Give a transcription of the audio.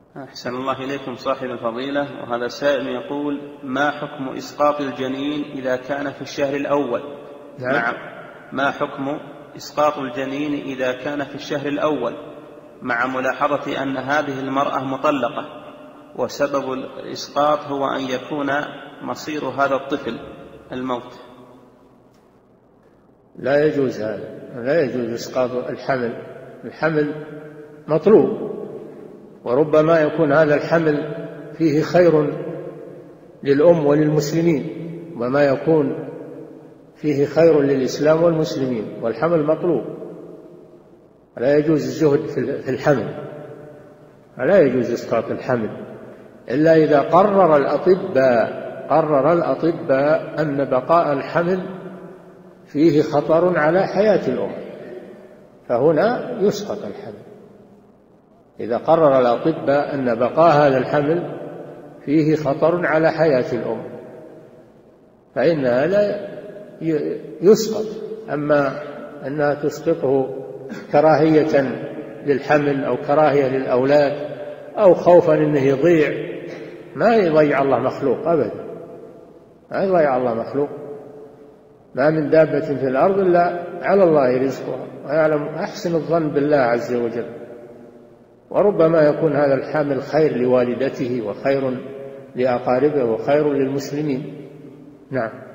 أحسن الله إليكم صاحب الفضيلة. وهذا سائل يقول: ما حكم إسقاط الجنين إذا كان في الشهر الأول؟ نعم. ما حكم إسقاط الجنين إذا كان في الشهر الأول، مع ملاحظة أن هذه المرأة مطلقة، وسبب الإسقاط هو أن يكون مصير هذا الطفل الموت؟ لا يجوز هذا، لا يجوز إسقاط الحمل. الحمل مطلوب، وربما يكون هذا الحمل فيه خير للأم وللمسلمين، وما يكون فيه خير للإسلام والمسلمين، والحمل مطلوب. لا يجوز الزهد في الحمل، لا يجوز إسقاط الحمل إلا إذا قرر الأطباء أن بقاء الحمل فيه خطر على حياة الأم، فهنا يسقط الحمل. إذا قرر الأطباء أن بقاء هذا الحمل فيه خطر على حياة الأم فإنها لا يسقط. أما أنها تسقطه كراهية للحمل أو كراهية للأولاد أو خوفا أنه يضيع، ما يضيع الله مخلوق أبدا، ما يضيع الله مخلوق. ما من دابة في الأرض إلا على الله رزقها ويعلم. أحسن الظن بالله عز وجل، وربما يكون هذا الحامل خير لوالدته وخير لأقاربه وخير للمسلمين. نعم.